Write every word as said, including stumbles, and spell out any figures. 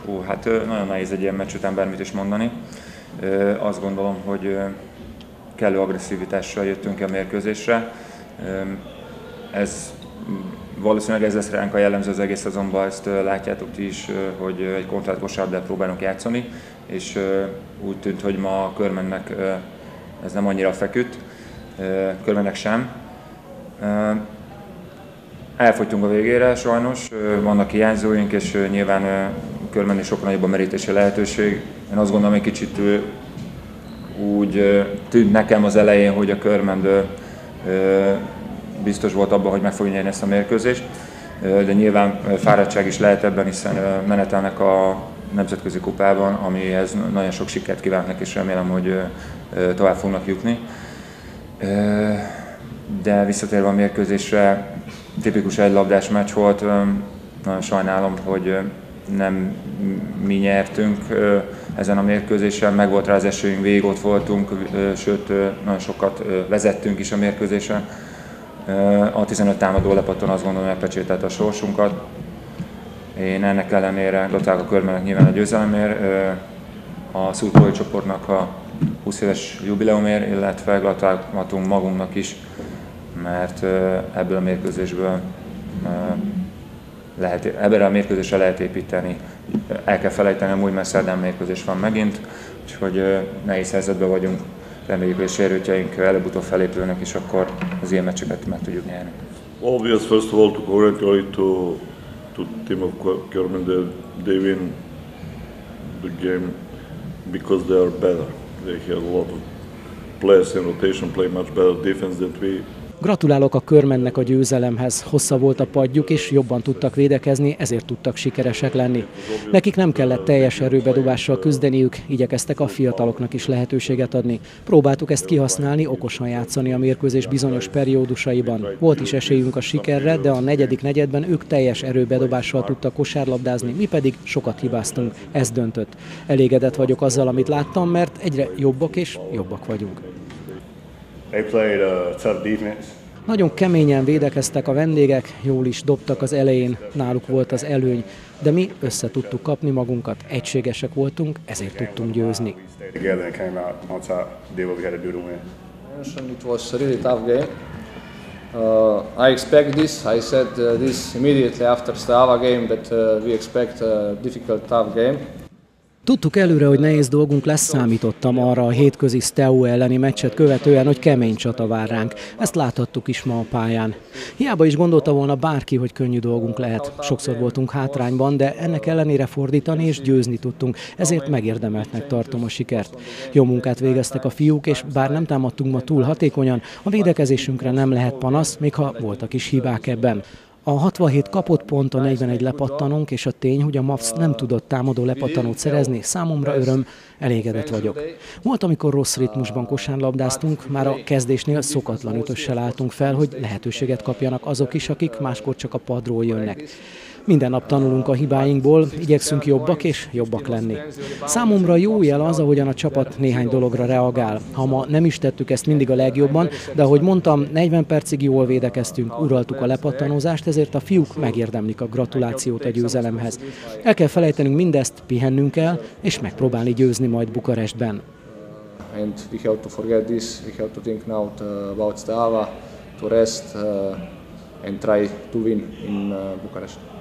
Hú, hát nagyon nehéz egy ilyen meccs után bármit is mondani. Azt gondolom, hogy kellő agresszivitással jöttünk a mérkőzésre. Ez valószínűleg ez lesz ránk a jellemző az egész szezonban, ezt látjátok ti is, hogy egy kontrált kosárlabdát próbálunk játszani, és úgy tűnt, hogy ma a Körmennek ez nem annyira feküdt, Körmennek sem. Elfogytunk a végére sajnos, vannak hiányzóink, és nyilván Körmennél sokkal nagyobb a merítési lehetőség. Én azt gondolom, egy kicsit úgy tűnt nekem az elején, hogy a Körmend biztos volt abban, hogy meg fogja nyerni ezt a mérkőzést, de nyilván fáradtság is lehet ebben, hiszen menetelnek a nemzetközi kupában, amihez nagyon sok sikert kívánok, és remélem, hogy tovább fognak jutni. De visszatérve a mérkőzésre, tipikus egylabdás meccs volt, nagyon sajnálom, hogy nem mi nyertünk ezen a mérkőzésen, meg volt rá az esélyünk, végig ott voltunk, sőt nagyon sokat vezettünk is a mérkőzésen. A tizenöt támadó lepatton azt gondolom, megpecsételte a sorsunkat. Én ennek ellenére gratulálok a Körmennek nyilván a győzelemért, a szurkolói csoportnak a húsz éves jubileumért, illetve gratulálhatunk magunknak is, mert ebből a mérkőzésből lehet, ebből a mérkőzésre lehet építeni. El kell felejteni, amúgy, mert szerdán mérkőzés van megint, úgyhogy nehéz helyzetben vagyunk. Reméljük, hogy a sérültjeink előbb-utóbb felépülnek, és akkor az ilyen meccseket meg tudjuk nyerni. Obvious, first of all, to congratulate to to team of Körmen that they win the game because they are better. They have a lot of players in rotation, play much better defense than we. Gratulálok a Körmennek a győzelemhez. Hosszabb volt a padjuk, és jobban tudtak védekezni, ezért tudtak sikeresek lenni. Nekik nem kellett teljes erőbedobással küzdeniük, igyekeztek a fiataloknak is lehetőséget adni. Próbáltuk ezt kihasználni, okosan játszani a mérkőzés bizonyos periódusaiban. Volt is esélyünk a sikerre, de a negyedik negyedben ők teljes erőbedobással tudtak kosárlabdázni, mi pedig sokat hibáztunk. Ez döntött. Elégedett vagyok azzal, amit láttam, mert egyre jobbak és jobbak vagyunk. They played a tough defense. Nagyon keményen védekeztek a vendégek, jól is dobtak az elején, náluk volt az előny, de mi össze tudtuk kapni magunkat, egységesek voltunk, ezért tudtunk győzni. It was a really tough game. Uh, I expect this. I said uh, this immediately after Steaua game that uh, we expect a difficult, tough game. Tudtuk előre, hogy nehéz dolgunk lesz, számítottam arra a hétközi Steaua elleni meccset követően, hogy kemény csata vár ránk. Ezt láthattuk is ma a pályán. Hiába is gondolta volna bárki, hogy könnyű dolgunk lehet. Sokszor voltunk hátrányban, de ennek ellenére fordítani és győzni tudtunk, ezért megérdemeltnek tartom a sikert. Jó munkát végeztek a fiúk, és bár nem támadtunk ma túl hatékonyan, a védekezésünkre nem lehet panasz, még ha voltak is hibák ebben. A hatvanhét kapott pont, a negyvenegy lepattanónk, és a tény, hogy a MAFS nem tudott támadó lepattanót szerezni, számomra öröm, elégedett vagyok. Volt, amikor rossz ritmusban kosárlabdáztunk, már a kezdésnél szokatlan ötössel álltunk fel, hogy lehetőséget kapjanak azok is, akik máskor csak a padról jönnek. Minden nap tanulunk a hibáinkból, igyekszünk jobbak és jobbak lenni. Számomra jó jel az, ahogyan a csapat néhány dologra reagál. Ha ma nem is tettük ezt mindig a legjobban, de ahogy mondtam, negyven percig jól védekeztünk, uraltuk a lepattanózást, ezért a fiúk megérdemlik a gratulációt a győzelemhez. El kell felejtenünk mindezt, pihennünk kell, és megpróbálni győzni majd Bukarestben. And we have to forget this. We have to think now about Steaua, to rest uh, and try to win in uh, Bucharest.